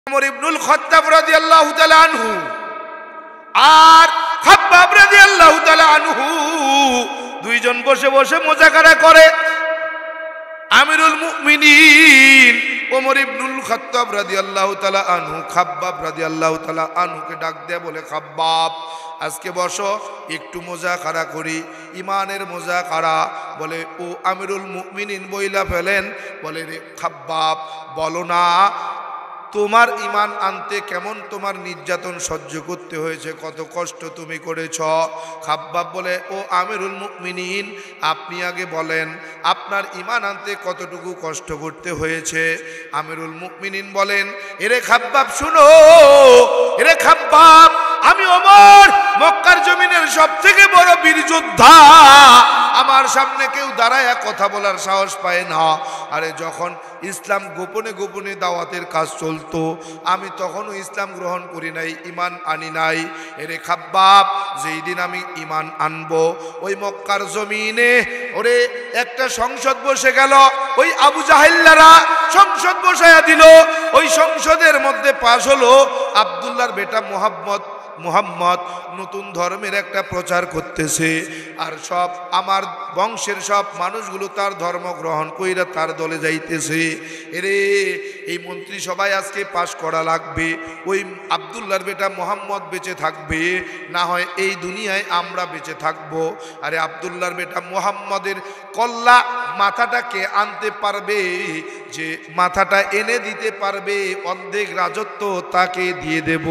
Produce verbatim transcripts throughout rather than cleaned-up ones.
ওমর ইবনুল খাত্তাব রাদিয়াল্লাহু তাআলা আনহু আর খাব্বাব রাদিয়াল্লাহু তাআলা আনহু দুইজন বসে বসে মুযাকারা করে। আমিরুল মুমিনিন ওমর ইবনুল খাত্তাব রাদিয়াল্লাহু তাআলা আনহু খাব্বাব রাদিয়াল্লাহু তাআলা আনহুকে ডাক দেয়া বলে, খাব্বাব আজকে বসো একটু মুযাকারা করি, ইমানের মুযাকারা। বলে ও আমিরুল মুমিনিন বইলা ফেলেন, বলে রে খাব্বাব বলো না তোমার ইমান আনতে কেমন তোমার নির্যাতন সহ্য করতে হয়েছে, কত কষ্ট তুমি করেছ। খাব্বাব বলে ও আমিরুল মুমিনিন আপনি আগে বলেন আপনার ইমান আনতে কতটুকু কষ্ট করতে হয়েছে। আমিরুল মুমিনিন বলেন, এরে খাব্বাব শুনো, এরে খাব্বাব আমি ওমর মক্কার জমিনের সব থেকে বড় বীর যোদ্ধা, আমার সামনে কেউ দাঁড়ায় কথা বলার সাহস পায় না। আরে যখন ইসলাম গোপনে গোপনে দাওয়াতের কাজ চলতো আমি তখনও ইসলাম গ্রহণ করি নাই, ইমান আনি নাই। এরে খাব্বাব যেই দিন আমি ইমান আনবো ওই মক্কার জমিনে ওরে একটা সংসদ বসে গেল, ওই আবু জাহেল্লারা সংসদ বসায়া দিল। ওই সংসদের মধ্যে পাশ হলো আব্দুল্লাহর বেটা মুহাম্মদ মুহাম্মদ নতুন ধর্মের একটা প্রচার করতেছে, আর সব আমার বংশের সব মানুষগুলো তার ধর্ম গ্রহণ কইরা তার দলে যাইতেছে। এরে এই মন্ত্রী সবাই আজকে পাশ করা লাগবে, ওই আব্দুল্লাহর বেটা মুহাম্মদ বেঁচে থাকবে, না হয় এই দুনিয়ায় আমরা বেঁচে থাকবো। আরে আব্দুল্লাহর বেটা মুহাম্মদের কল্লা মাথাটাকে আনতে পারবে, যে মাথাটা এনে দিতে পারবে অর্ধেক রাজত্ব তাকে দিয়ে দেব।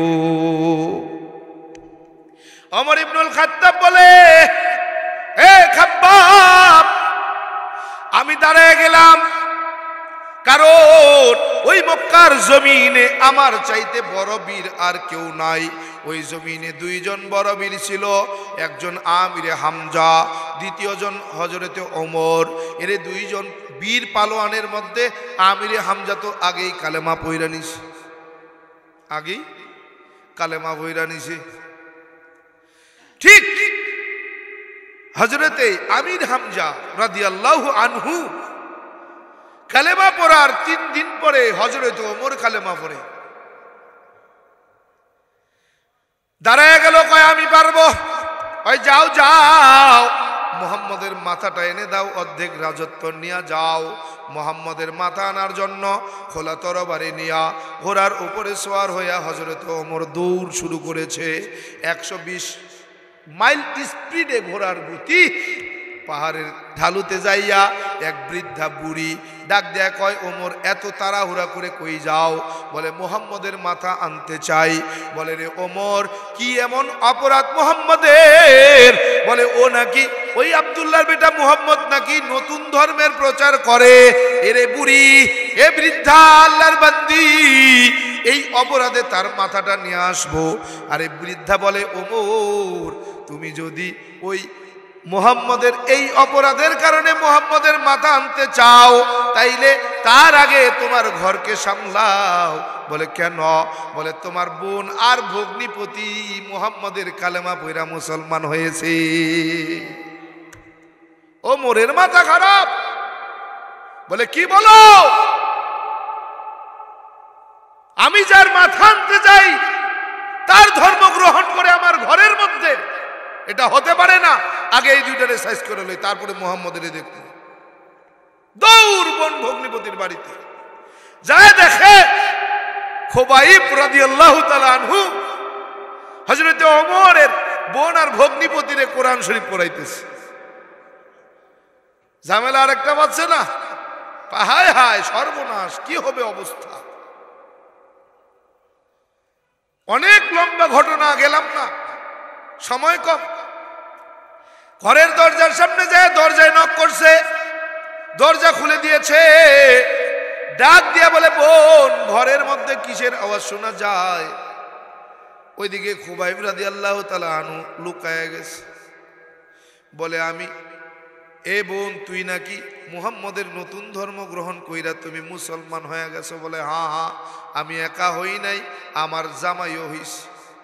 ওমর ইবনুল খাত্তাব বলে, এ খাব্বাব আমি দাঁড়ায় গেলাম, কারণ ওই মক্কার জমিনে আমার চাইতে বড় বীর আর কেউ নাই। ওই জমিনে দুইজন বড় বীর ছিল, একজন আমিরে হামজা, দ্বিতীয়জন হযরতে ওমর। এর দুইজন বীর পালোয়ানের মধ্যে আমিরে হামজা তো আগেই কালেমা পয়রা নিছে, আগেই কালেমা পয়রা নিছে। ঠিক হযরতে আমির হামজা রাদিয়াল্লাহু আনহু কালেমা পড়ার তিন দিন পরে হযরতে ওমর কালেমা পড়ে দাঁড়ায় গেল, কয় আমি পারবো। ওই যাও যাও মুহাম্মদের মাথাটা এনে দাও, অর্ধেক রাজত্ব নিয়ে যাও। মুহাম্মদের মাথা আনার জন্য খোলা তরবারি নিয়া ঘোড়ার উপরে সওয়ার হইয়া হযরতে ওমর দৌড় শুরু করেছে। একশো বিশ মাইল স্পিডে ঘোড়ার গতি। পাহাড়ের ঢালুতে যাইয়া এক বৃদ্ধা বুড়ি ডাক দেয়া কয়, ওমর এত তাড়াহুড়া করে কই যাও? বলে মুহাম্মদের মাথা আনতে চাই। বলে রে ওমর কি এমন অপরাধ মুহাম্মদের? বলে ও নাকি ওই আব্দুল্লাহর বেটা মুহাম্মদ নাকি নতুন ধর্মের প্রচার করে। এরে বুড়ি, এ বৃদ্ধা আল্লাহর বান্দি, এই অপরাধে তার মাথাটা নিয়ে আসবো। আরে বৃদ্ধা বলে, ওমর তুমি যদি ওই মুহাম্মদের এই অপরাধের কারণে মুহাম্মদের মাথা আনতে চাও তাইলে তার আগে তোমার ঘরকে সামলাও। বলে কেন? বলে তোমার বোন আর ভগ্নিপতি মুহাম্মদের কালেমা পয়রা মুসলমান হয়েছে। ওমরের মাথা খারাপ। বলে কি বলো? আমি যার মাথা আনতে চাই তার ধর্ম গ্রহণ করে আমার ঘরের মধ্যে, এটা হতে পারে না। আগে এই দুইটারে সাইজ করে লই, তারপরে মুহাম্মদের দেখতে দৌড় বোন ভগ্নিপতির বাড়িতে যায়, দেখে খুবাইব রাদিয়াল্লাহু তাআলা আনহু হযরতে ওমরের বোন আর ভগ্নিপতিরে কোরআন শরীফ পড়াইতেছে। ঝামেলা আরেকটা বাজছে না? হায় হায় সর্বনাশ, কি হবে অবস্থা। অনেক লম্বা ঘটনা, গেলাম না, সময় কম। ঘরের দরজার সামনে যায়, দরজায় নক করছে, দরজা খুলে দিয়েছে। ডাক দিয়া বলে, বোন ঘরের মধ্যে কিসের আওয়াজ শোনা যায়? ওইদিকে খুবাইব রাদিয়াল্লাহু তাআলা আনহু লুকায়া গেছে। বলে আমি, এ বোন তুই নাকি মুহাম্মদের নতুন ধর্ম গ্রহণ কইরা তুমি মুসলমান হয়ে গেছো? বলে হ্যাঁ হ্যাঁ, আমি একা হই নাই, আমার জামাইও হইছে।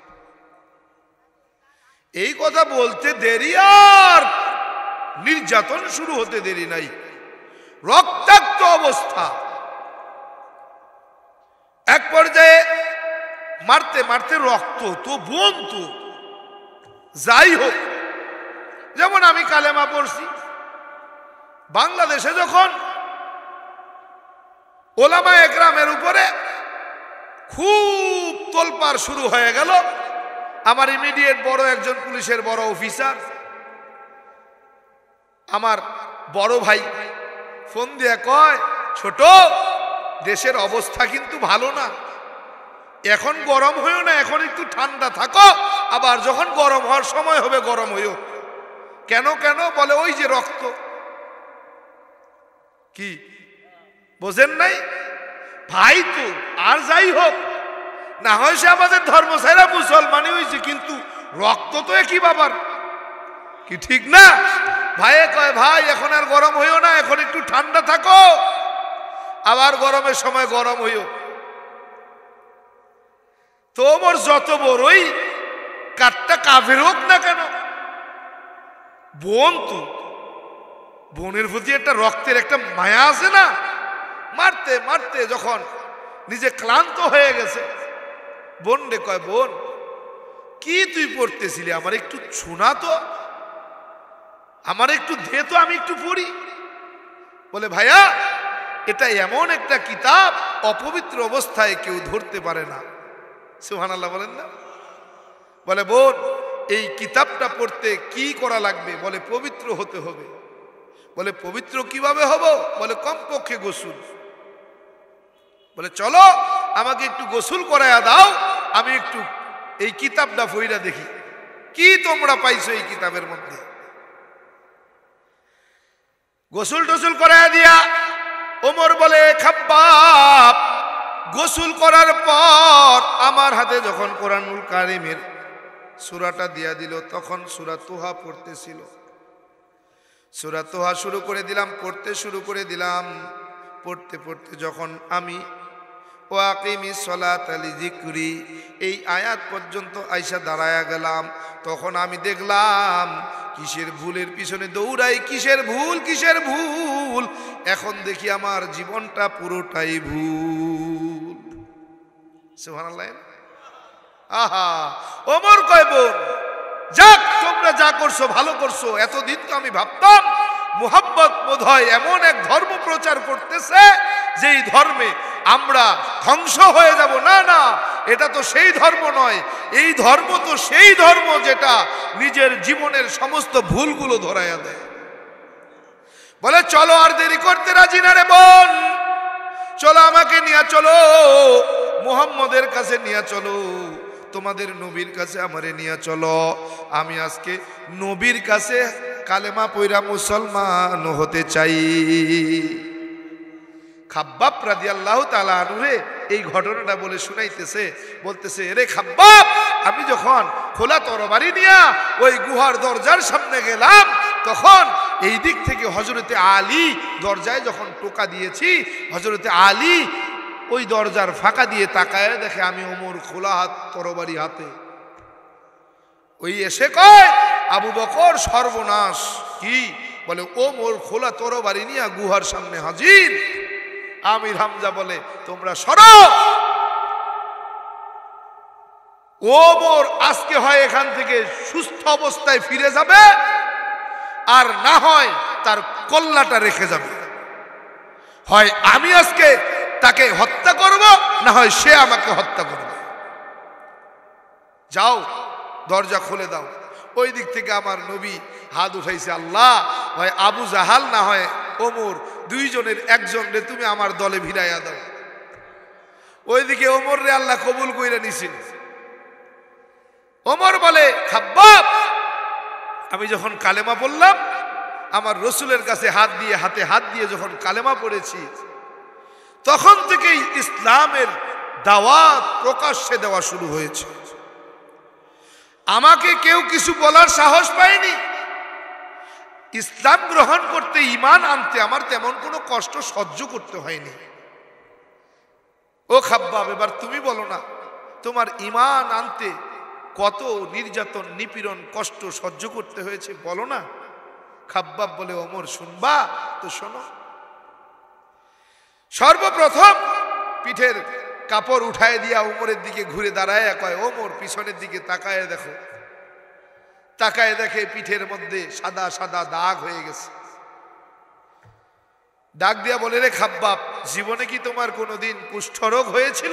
এই কথা বলতে দেরি আর নির্যাতন শুরু হতে দেরি নাই। রক্তাক্ত অবস্থা। এক পর্যায়ে মারতে মারতে রক্ত তো বোন তো যাই হোক, যেমন আমি কালেমা পড়ছি, বাংলাদেশে যখন ওলামা একরামের উপরে খুব তোলপাড় শুরু হয়ে গেল, আমার ইমিডিয়েট বড় একজন পুলিশের বড় অফিসার, আমার বড় ভাই ফোন দিয়ে কয়, ছোট, দেশের অবস্থা কিন্তু ভালো না, এখন গরম হইও না, এখন একটু ঠান্ডা থাকো, আবার যখন গরম হওয়ার সময় হবে গরম হইও। কেন কেন বলে, ওই যে রক্ত। কি বোঝেন নাই ভাই? তো আর যাই হোক না হয় সে আমাদের ধর্ম ছাড়া মুসলমানই হয়েছে, কিন্তু রক্ত তো একই বাবার, কি ঠিক না? ভাইয়ে কয়, ভাই এখন আর গরম হইও না, এখন একটু ঠান্ডা থাকো, আবার গরমের সময় গরম হইও। তো ওমর যত বড়ই কাঠটা কাফের হোক না কেন, বোন তো, বোনের প্রতি একটা রক্তের একটা মায়া আছে না। মারতে মারতে যখন নিজে ক্লান্ত হয়ে গেছে, বোন রে কয়, বোন কি তুই পড়তেছিলি, আমার একটু শোনা তো, আমার একটু দে তো, আমি একটু পড়ি। বলে, ভাইয়া এটা এমন একটা কিতাব অপবিত্র অবস্থায় কেউ ধরতে পারে না। সুবহানাল্লাহ বলেন না? বলে, বোন এই কিতাবটা পড়তে কি করা লাগবে? বলে, পবিত্র হতে হবে। বলে, পবিত্র কিভাবে হব? বলে, কমপক্ষে গোসল। বলে, চলো আমাকে একটু গোসল করাইয়া দাও, আমি একটু এই কিতাবটা পড়িয়া দেখি কি তোমরা পাইছো এই কিতাবের মধ্যে। গোসল টোসল করাইয়া দিয়া ওমর বলে, খাব্বাব গোসল করার পর আমার হাতে যখন কোরআনুল কারিমের সূরাটা দিয়া দিল, তখন সূরা তোহা পড়তেছিল। সূরা তোহা শুরু করে দিলাম, পড়তে শুরু করে দিলাম। পড়তে পড়তে যখন আমি ও আকিমিস সালাতা লিযিকরি এই আয়াত পর্যন্ত আইসা দাঁড়ায়া গেলাম, তখন আমি দেখলাম কিসের ভুলের পিছনে দৌড়াই, কিসের ভুল কিসের ভুল, এখন দেখি আমার জীবনটা পুরোটাই ভুল। সুবহানাল্লাহ। আহা, ওমর কয়, বোন যাক, তোমরা যা করছো ভালো করছো। এতদিন তো আমি ভাবতাম মুহাব্বত বোধহয় এমন এক ধর্ম প্রচার করতেছে যেই ধর্মে আমরা ধ্বংস হয়ে যাব। না না, এটা তো সেই ধর্ম নয়, এই ধর্ম তো সেই ধর্ম যেটা নিজের জীবনের সমস্ত ভুলগুলো ধরাইয়া দেয়। বলে, চলো আর দেরি করতে রাজি না রে বোন, চলো আমাকে নিয়ে চলো, মুহাম্মদের কাছে নিয়ে চলো, তোমাদের নবীর কাছে আমারে নিয়ে চলো, আমি আজকে নবীর কাছে কালেমা পয়রা মুসলমান হতে চাই। খাব্বাব রাদিয়াল্লাহু তাআলা আনহু এই ঘটনাটা বলে শুনাইতেছে, বলতেছে, রে খাব্বাব, আমি যখন খোলা তরবারি নিয়ে ওই গুহার দরজার সামনে গেলাম, তখন এই দিক থেকে হযরতে আলী দরজায় যখন টোকা দিয়েছি, হযরতে আলী ওই দরজার ফাঁকা দিয়ে তাকায় দেখে আমি ওমর খোলা হাত তরবারি হাতে। ওই এসে কয়, আবু বকর সর্বনাশ। কি? বলে, ওমর খোলা তরবারি নিয়ে গুহার সামনে হাজির। আমির হামজা বলে, তোমরা সরো, ওমর আজকে হয় এখান থেকে সুস্থ অবস্থায় ফিরে যাবে, আর না হয় তার কল্লাটা রেখে যাবে। হয় আমি আজকে তাকে হত্যা করব, না হয় সে আমাকে হত্যা করবে। যাও দরজা খুলে দাও। ওই দিক থেকে আমার নবী হাত উঠাইছে, আল্লাহ হয় আবু জাহাল না হয় ওমর, দুইজনের একজন রে তুমি আমার দলে ভিড়াইয়া দাও। ওইদিকে ওমর রে আল্লাহ কবুল কইরা নিছেন। ওমর বলে, খাব্বাব, আমি যখন কালেমা পড়লাম, আমার রসুলের কাছে হাত দিয়ে হাতে হাত দিয়ে যখন কালেমা পড়েছি, তখন থেকেই ইসলামের দাওয়াত প্রকাশ্যে দেওয়া শুরু হয়েছে। আমাকে কেউ কিছু বলার সাহস পায়নি। ইসলাম গ্রহণ করতে, ঈমান আনতে আমার তেমন কোনো কষ্ট সহ্য করতে হয়নি। ও খাব্বাব, এবার তুমি বলো না, তোমার ঈমান আনতে কত নির্যাতন, নিপীড়ন, কষ্ট সহ্য করতে হয়েছে, বলো না। খাব্বাব বলে, ওমর শুনবা তো শোনো। সর্বপ্রথম পিঠের কাপড় উঠায় দিয়া ওমরের দিকে ঘুরে দাঁড়ায় কয়, ওমর পিছনের দিকে তাকায় দেখো। তাকায় দেখে পিঠের মধ্যে সাদা সাদা দাগ হয়ে গেছে। ডাক দিয়া বলে, রে খাব্বাব, জীবনে কি তোমার কোনোদিন কুষ্ঠরোগ হয়েছিল?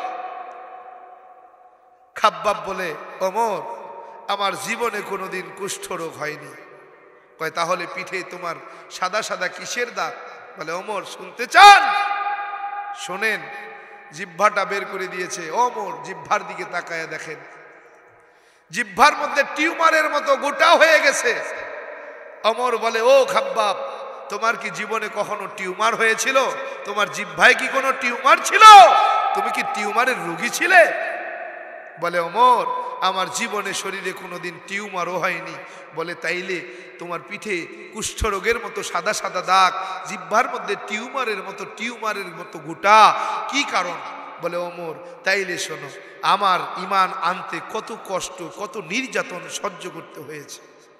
খাব্বাব বলে, ওমর, আমার জীবনে কোনোদিন কুষ্ঠরোগ হয়নি। কয়, তাহলে পিঠে তোমার সাদা সাদা কিসের দাগ? বলে, ওমর শুনতে চান? শোনেন। জিহ্বাটা বের করে দিয়েছে। ওমর জিহ্বার দিকে তাকায় দেখেন, জিহ্বার মধ্যে টিউমারের মতো গোটা হয়ে গেছে। ওমর বলে, ও খাব্বাব, তোমার কি জীবনে কখনো টিউমার হয়েছিল? তোমার জিহ্বায় কি কোনো টিউমার ছিল? তুমি কি টিউমারের রোগী ছিলে? বলে, ওমর, আমার জীবনে শরীরে কোনোদিন টিউমারও হয়নি। বলে, তাইলে তোমার পিঠে কুষ্ঠরোগের মতো সাদা সাদা দাগ, জিহ্বার মধ্যে টিউমারের মতো টিউমারের মতো গোটা, কি কারণ? বলে, ওমর, তাইলে শোনো, আমার ঈমান আনতে কত কষ্ট, কত নির্যাতন সহ্য করতে হয়েছে।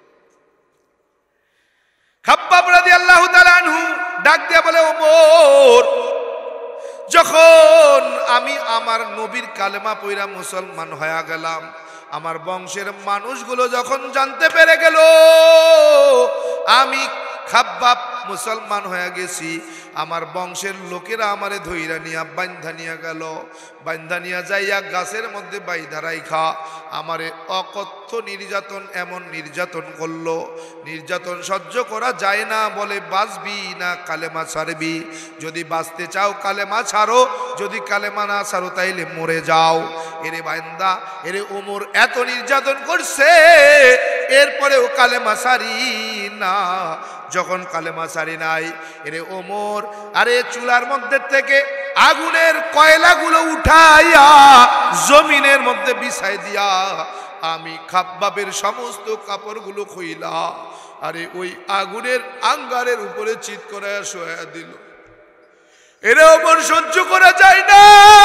খাব্বাব রাদিয়াল্লাহু তাআলা আনহু ডাক দিয়ে বলে, ওমর, যখন আমি আমার নবীর কালেমা পয়রা মুসলমান হয়ে গেলাম, আমার বংশের মানুষগুলো যখন জানতে পেরে গেল আমি খাব্বাব মুসলমান হয়ে গেছি, আমার বংশের লোকেরা আমারে ধইরা নিয়া বাইন্ধা নিয়া গেল। বাইন্ধা নিয়া যাইয়া গাছের মধ্যে বাইধা রাইখা আমারে অকথ্য নির্যাতন, এমন নির্যাতন করলো, নির্যাতন সহ্য করা যায় না। বলে, বাঁচবি না কালেমা ছাড়বি? যদি বাঁচতে চাও কালেমা ছাড়ো, যদি কালেমা না ছাড়ো তাইলে মরে যাও। এরে বাইন্দা, এরে ওমর এত নির্যাতন করছে, এরপরেও কালেমা ছাড়ি না। যখন কালেমা ছাড়ি নাই, এরে ওমর, আরে চুলার মধ্যে থেকে আগুনের কয়লাগুলো উঠাইয়া জমিনের মধ্যে বিছাই দিয়া আমি খাব্বাবের সমস্ত কাপড়গুলো খুইলা আরে ওই আগুনের আঙ্গারের উপরে চিৎ করে শোয়া দিল। এরে ওমর সহ্য করা যায় না,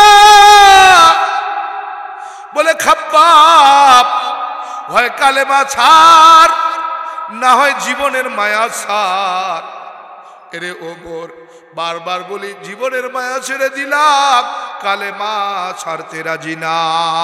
বলে, খাব্বাব, হয় কালেমা ছাড়, না হয় জীবনের মায়া ছাড়। এরে ওমর, বারবার বলি, জীবনের মায়া ছেড়ে দিলাম, কালেমা ছাড়তে রাজি না।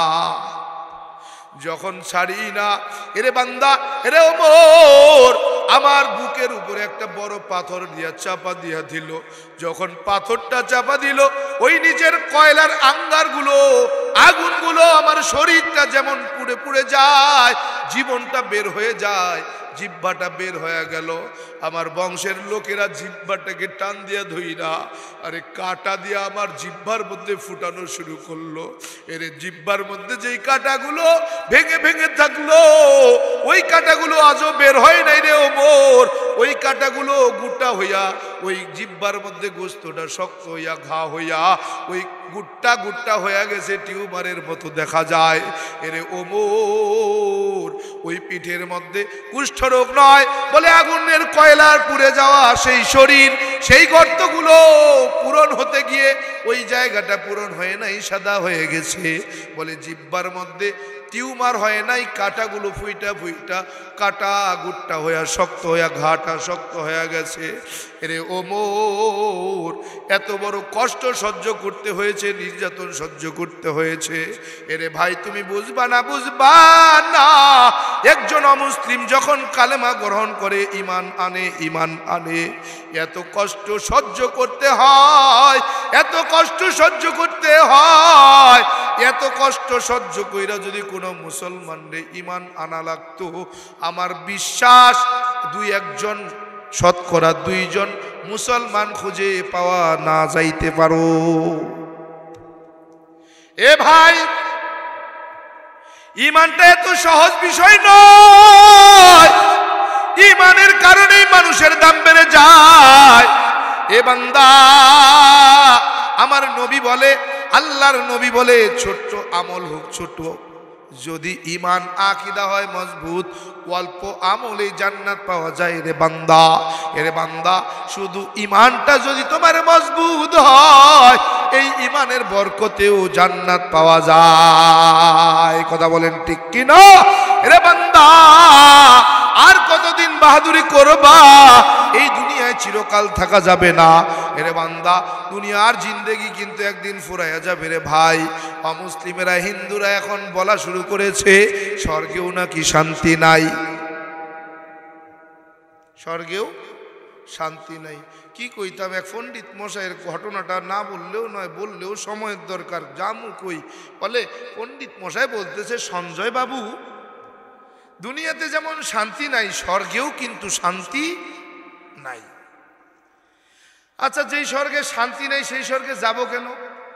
যখন ছাড়ি না, এরে বান্দা, এরে ওমর আমার বুকের উপরে একটা বড় পাথর দিয়া চাপা দিয়া দিল। যখন পাথরটা চাপা দিল, ওই নিজের কয়লার আঙ্গারগুলো, আগুনগুলো আমার শরীরটা যেমন পুড়ে পুড়ে যায়, জীবনটা বের হয়ে যায়, জিহ্বাটা বের হয়ে গেল। আমার বংশের লোকেরা জিহ্বাটাকে টান দিয়া ধইরা আরে কাটা দিয়া আমার জিহ্বার মধ্যে ফুটানো শুরু করলো। এর জিহ্বার মধ্যে যেই কাটাগুলো ভেঙে ভেঙে থাকলো, ওই কাটাগুলো আজও বের হয় নাই রে ওমর। ওই কাটাগুলো গুটা হইয়া ওই জিহ্বার মধ্যে গোস্তটা শক্ত হইয়া ঘা হইয়া ওই গুট্টা গুট্টা হয়ে গেছে, টিউমারের মতো দেখা যায়। এরে ওমর ওই পিঠের মধ্যে কুষ্ঠরোগ নয়, বলে আগুনের কয়লার পুড়ে যাওয়া সেই শরীর, সেই গর্তগুলো পূরণ হতে গিয়ে ওই জায়গাটা পূরণ হয়ে নাই, সাদা হয়ে গেছে। বলে জিহ্বার মধ্যে টিউমার হয় নাই, কাটাগুলো ফুইটা ফুইটা কাটা গুট্টা হইয়া শক্ত হইয়া ঘাটা শক্ত হয়ে গেছে। এরে ওমর এত বড় কষ্ট সহ্য করতে হয়েছে, নির্যাতন সহ্য করতে হয়েছে। এরে ভাই, তুমি বুঝবা না, বুঝবা না, একজন অমুসলিম যখন কালেমা গ্রহণ করে, ইমান আনে, ইমান আনে, এত কষ্ট সহ্য করতে হয়, এত কষ্ট সহ্য করতে হয়। এত কষ্ট সহ্য কইরা যদি কোনো মুসলমানরে ইমান আনা লাগতো, আমার বিশ্বাস দুই একজন শতকরা দুইজন মুসলমান খুঁজে পাওয়া না যাইতে পারো। এ ভাই, ইমানটা এত সহজ বিষয় নয়, ইমানের কারণেই মানুষের দাম বেড়ে যায়। এ বান্দা, আমার নবী বলে, আল্লাহর নবী বলে, ছোট্ট আমল হোক ছোট, যদি ইমান আকীদা হয় মজবুত, অল্প আমলে জান্নাত পাওয়া যায় রে বান্দা। এরে বান্দা, শুধু ইমানটা যদি তোমার মজবুত হয়, এই ইমানের বরকতেও জান্নাত পাওয়া যায়। কথা বলেন ঠিক কি না? এরে বান্দা, আর কতদিন বাহাদুরি করবা? এই দুনিয়ায় চিরকাল থাকা যাবে না। এরে বান্দা, দুনিয়ার জিন্দেগি কিন্তু একদিন ফুরাইয়া যাবে রে ভাই। অমুসলিমেরা, হিন্দুরা এখন বলা শুরু করেছে স্বর্গেও নাকি শান্তি নাই, স্বর্গেও শান্তি নাই। কি কইতাম, এক পণ্ডিত মশাইয়ের ঘটনাটা না বললেও নয়, বললেও সময়ের দরকার। জামু কই, বলে পণ্ডিত মশাই বলতেছে, সঞ্জয় বাবু, দুনিয়াতে যেমন শান্তি নাই, স্বর্গেও কিন্তু শান্তি নাই। আচ্ছা, যেই স্বর্গে শান্তি নাই সেই স্বর্গে যাব কেন?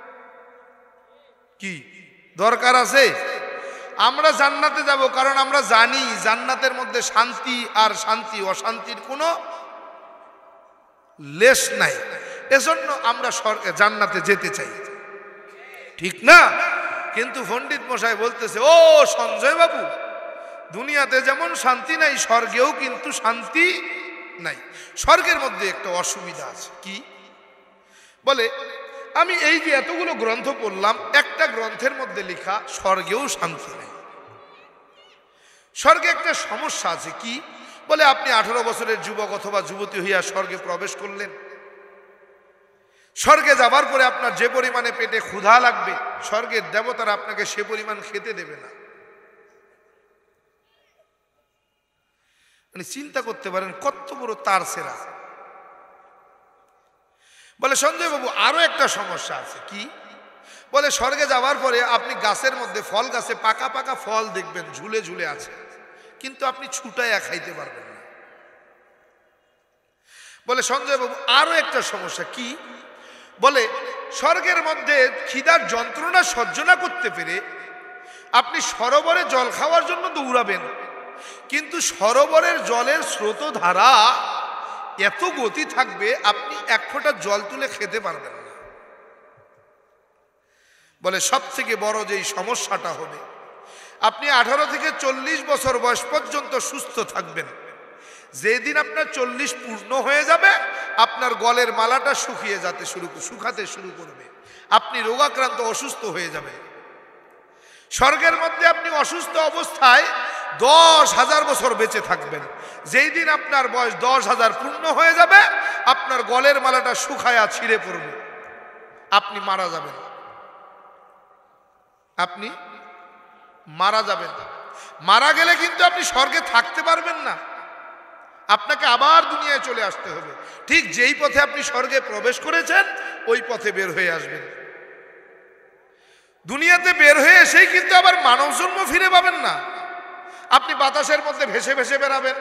কি দরকার আছে? আমরা জান্নাতে যাব কারণ আমরা জানি জান্নাতের মধ্যে শান্তি আর শান্তি অশান্তির কোনো লেশ নাই। এজন্য আমরা স্বর্গে জান্নাতে যেতে চাই, ঠিক না? কিন্তু পণ্ডিত মশাই বলতেছে, ও সঞ্জয় বাবু, দুনিয়াতে যেমন শান্তি নাই, স্বর্গেও কিন্তু শান্তি নাই। স্বর্গের মধ্যে একটা অসুবিধা আছে। কি? বলে, আমি এই যে এতগুলো গ্রন্থ পড়লাম, একটা গ্রন্থের মধ্যে লেখা স্বর্গেও শান্তি নেই। স্বর্গে একটা সমস্যা আছে। কি? বলে, আপনি আঠারো বছরের যুবক অথবা যুবতী হইয়া স্বর্গে প্রবেশ করলেন। স্বর্গে যাবার পরে আপনার যে পরিমাণে পেটে ক্ষুধা লাগবে, স্বর্গের দেবতারা আপনাকে সে পরিমাণ খেতে দেবে না। মানে চিন্তা করতে পারেন কত বড় তার সেরা। বলে, সঞ্জয় বাবু, আরো একটা সমস্যা আছে। কি? বলে, স্বর্গে যাওয়ার পরে আপনি গাছের মধ্যে, ফল গাছে পাকা পাকা ফল দেখবেন ঝুলে ঝুলে আছে, কিন্তু আপনি ছুটাইয়া খাইতে পারবেন না। বলে, সঞ্জয় বাবু, আরো একটা সমস্যা। কি? বলে, স্বর্গের মধ্যে খিদার যন্ত্রণা সহ্য না করতে পেরে আপনি সরোবরে জল খাওয়ার জন্য দৌড়াবেন, কিন্তু সরোবরের জলের স্রোতধারা এত গতি থাকবে আপনি এক ফোঁটা জল তুলে খেতে পারবেন না। বলে, সব থেকে বড় যেই সমস্যাটা হবে, আপনি আঠারো থেকে চল্লিশ বছর বয়স পর্যন্ত সুস্থ থাকবেন, যেদিন আপনার চল্লিশ পূর্ণ হয়ে যাবে আপনার গলের মালাটা শুকিয়ে যেতে শুরু শুকাতে শুরু করবে, আপনি রোগাক্রান্ত অসুস্থ হয়ে যাবেন। স্বর্গের মধ্যে আপনি অসুস্থ অবস্থায় দশ হাজার বছর বেঁচে থাকবেন, যেই দিন আপনার বয়স দশ হাজার পূর্ণ হয়ে যাবে আপনার গলের মালাটা শুকায়া ছিঁড়ে পড়বে, আপনি মারা যাবেন। আপনি মারা যাবেন। মারা গেলে কিন্তু আপনি স্বর্গে থাকতে পারবেন না, আপনাকে আবার দুনিয়ায় চলে আসতে হবে। ঠিক যেই পথে আপনি স্বর্গে প্রবেশ করেছেন ওই পথে বের হয়ে আসবেন। দুনিয়াতে বের হয়ে এসেই কিন্তু আবার মানব জন্ম ফিরে পাবেন না। আপনি বাতাসের মধ্যে ভেসে ভেসে বেড়াবেন,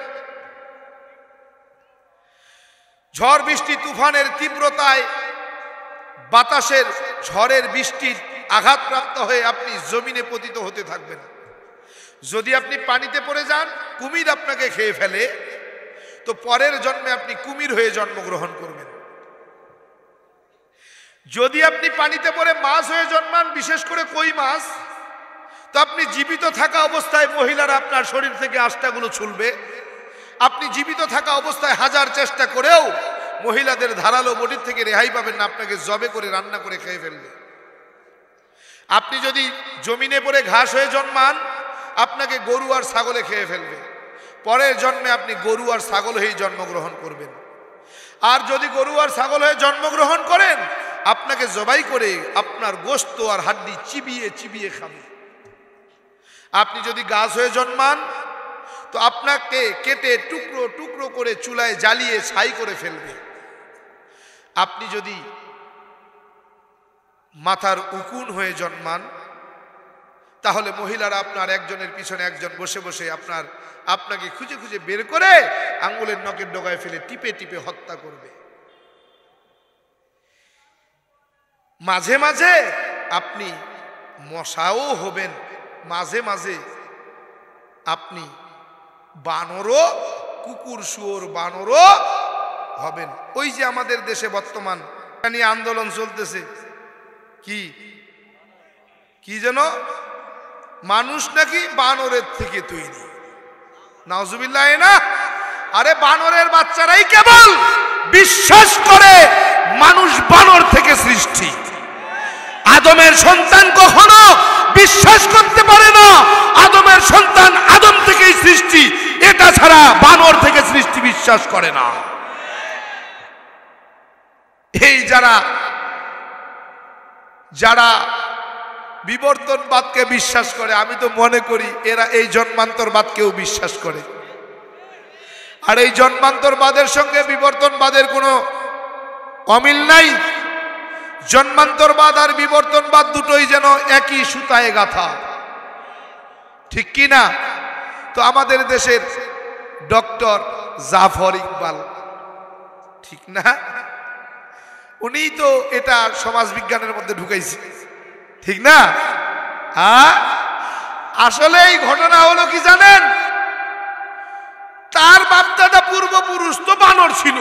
ঝড় বৃষ্টি তুফানের তীব্রতায় বাতাসের ঝড়ের বৃষ্টির আঘাতপ্রাপ্ত হয়ে আপনি জমিনে পতিত হতে থাকবেন। যদি আপনি পানিতে পড়ে যান, কুমির আপনাকে খেয়ে ফেলে, তো পরের জন্মে আপনি কুমির হয়ে জন্মগ্রহণ করবেন। যদি আপনি পানিতে পড়ে মাছ হয়ে জন্মান, বিশেষ করে কই মাছ, তো আপনি জীবিত থাকা অবস্থায় মহিলারা আপনার শরীর থেকে আষ্টাগুলো ছুলবে। আপনি জীবিত থাকা অবস্থায় হাজার চেষ্টা করেও মহিলাদের ধারালো বডির থেকে রেহাই পাবেন না, আপনাকে জবে করে রান্না করে খেয়ে ফেলবে। আপনি যদি জমিনে পড়ে ঘাস হয়ে জন্মান, আপনাকে গরু আর ছাগলে খেয়ে ফেলবে, পরের জন্মে আপনি গরু আর ছাগল হয়ে জন্মগ্রহণ করবেন। আর যদি গরু আর ছাগল হয়ে জন্মগ্রহণ করেন, আপনাকে জবাই করে আপনার গোশত আর হাড্ডি চিবিয়ে চিবিয়ে খাবে। আপনি যদি গাছ হয়ে জন্মান, তো আপনাকে কেটে টুকরো টুকরো করে চুলায় জ্বালিয়ে ছাই করে ফেলবে। আপনি যদি মাথার উকুন হয়ে জন্মান, তাহলে মহিলারা আপনার একজনের পিছনে একজন বসে বসে আপনার আপনাকে খুঁজে খুঁজে বের করে আঙ্গুলের নখের ডগায় ফেলে টিপে টিপে হত্যা করবে। মাঝে মাঝে আপনি মশাও হবেন, মাঝে মাঝে আপনি বানরও, কুকুর শুয়োর বানরও হবেন। ওই যে আমাদের দেশে বর্তমান নিয়ে আন্দোলন চলতেছে, কি কি যেন মানুষ নাকি বানরের থেকে তৈরি, নাউজুবিল্লাহ না? আরে বানরের বাচ্চারাই কেবল বিশ্বাস করে মানুষ বানর থেকে সৃষ্টি। আদমের সন্তান কখনো বিশ্বাস করতে পারে না আদমের সন্তান আদম থেকেই সৃষ্টি, এটা ছাড়া বানর থেকে সৃষ্টি বিশ্বাস করে না। না যারা বিবর্তনবাদকে বিশ্বাস করে, আমি তো মনে করি এরা এই জন্মান্তরবাদকেও বিশ্বাস করে। আর এই জন্মান্তরবাদের সঙ্গে বিবর্তনবাদের কোনো অমিল নাই। জন্মান্তরবাদ আর বিবর্তনবাদ দুটোই যেন একই সুতায় গাঁথা, ঠিক কি না? তো আমাদের দেশের ডক্টর জাফর ইকবাল, ঠিক না, উনি তো এটা সমাজ বিজ্ঞানের মধ্যে ঢুকাইছে, ঠিক না? হ্যাঁ, আসলে এই ঘটনা হলো কি জানেন, তার বাপদাদা পূর্বপুরুষ তো বানর ছিল,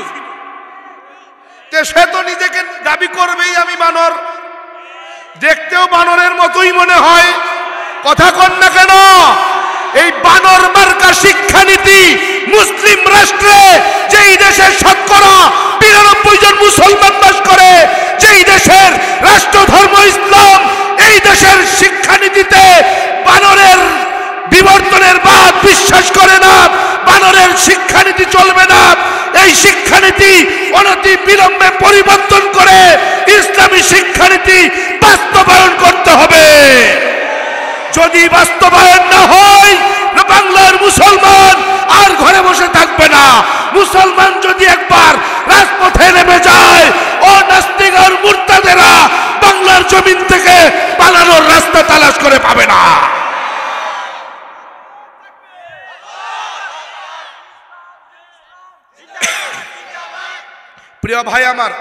সে তো নিজেকে দাবি করবেই আমি বানর, দেখতেও বানরের মতোই মনে হয়, কথা কন না কেন? এই বানর মার্কা শিক্ষানীতি মুসলিম রাষ্ট্রে, যেই দেশের শতকরা বিরানব্বই জন মুসলমান বাস করে, যেই দেশের রাষ্ট্র ধর্ম ইসলাম, এই দেশের শিক্ষানীতিতে বানরের বিবর্তনের বাদ বিশ্বাস করে না, বানরের শিক্ষানীতি চলবে না। এই শিক্ষানীতি অনতি বিলম্বে পরিবর্তন করে ইসলামী শিক্ষানীতি বাস্তবায়ন করতে হবে। যদি বাস্তবায়ন না হয়, বাংলার মুসলমান আর ঘরে বসে থাকবে না। মুসলমান যদি একবার রাজপথে নেমে যায়, ও নাস্তিক আর মুরতাদেরা বাংলার জমিন থেকে পালানোর রাস্তা তালাশ করে পাবে না। প্রিয় ভাই আমার,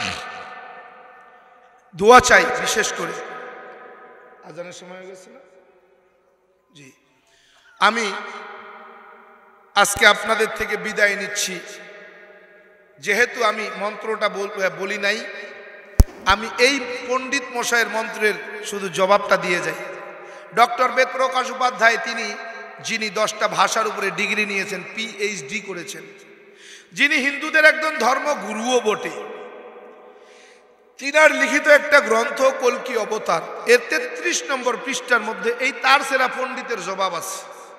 দোয়া চাই বিশেষ করে। আজানের সময় হয়ে গেছে না? জি, আমি আজকে আপনাদের থেকে বিদায় নিচ্ছি। যেহেতু আমি মন্ত্রটা বলি নাই, আমি এই পণ্ডিত মশাইয়ের মন্ত্রের শুধু জবাবটা দিয়ে যাই। ডক্টর বেদপ্রকাশ উপাধ্যায়, তিনি যিনি দশটা ভাষার উপরে ডিগ্রি নিয়েছেন, পিএইচডি করেছেন, যিনি হিন্দুদের একজন ধর্মগুরুও বটে, তিনার লিখিত একটা গ্রন্থ কল্কি অবতার, এর তেত্রিশ নম্বর পৃষ্ঠার মধ্যে এই তার সেরা পণ্ডিতের জবাব আছে।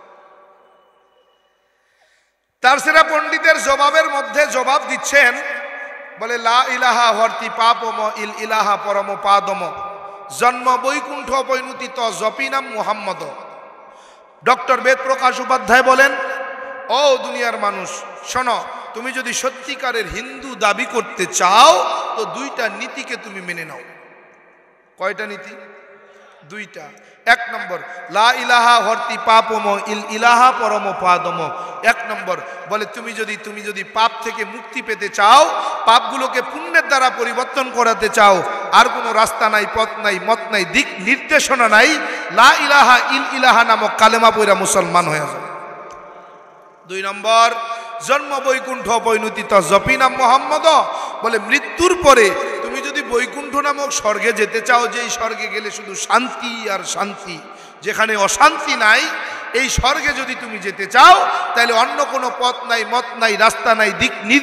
তার সেরা পণ্ডিতের জবাবের মধ্যে জবাব দিচ্ছেন, বলে লা ইলাহা হর্তি পাপম ইল ইলাহা পরম পাদম জন্ম বৈকুণ্ঠ পৈনুতি ত জপিনাম মুহাম্মদ। ডক্টর বেদপ্রকাশ উপাধ্যায় বলেন, ও দুনিয়ার মানুষ শোনো, তুমি যদি সত্যিকারের হিন্দু দাবি করতে চাও তো দুইটা নীতিকে তুমি মেনে নাও। কয়টা নীতি? দুইটা। এক নম্বর, লা ইলাহা হর্তি পাপম ইল ইলাহা পরম পাদম। এক নম্বর বলে, তুমি যদি তুমি যদি পাপ থেকে মুক্তি পেতে চাও, পাপগুলোকে পুণ্যের দ্বারা পরিবর্তন করাতে চাও, আর কোনো রাস্তা নাই, পথ নাই, মত নাই, দিক নির্দেশনা নাই, লা ইলাহা ইল ইলাহা নামক কালেমা পয়রা মুসলমান হয়ে যাও। দুই নম্বর, জন্ম বৈকুণ্ঠ পৈনুতিত জপিনাম মোহাম্মদ, বলে মৃত্যুর পরে তুমি যদি বৈকুণ্ঠ নামক স্বর্গে যেতে চাও, যেই স্বর্গে গেলে শুধু শান্তি আর শান্তি, যেখানে অশান্তি নাই, এই স্বর্গে যদি তুমি যেতে চাও, তাহলে অন্য কোনো পথ নাই, মত নাই, রাস্তা নাই, দিক